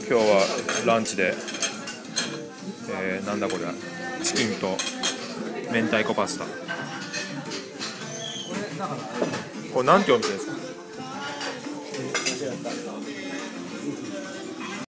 今日はランチで、なんだこれ、チキンと明太子パスタ。これなんてお店ですか？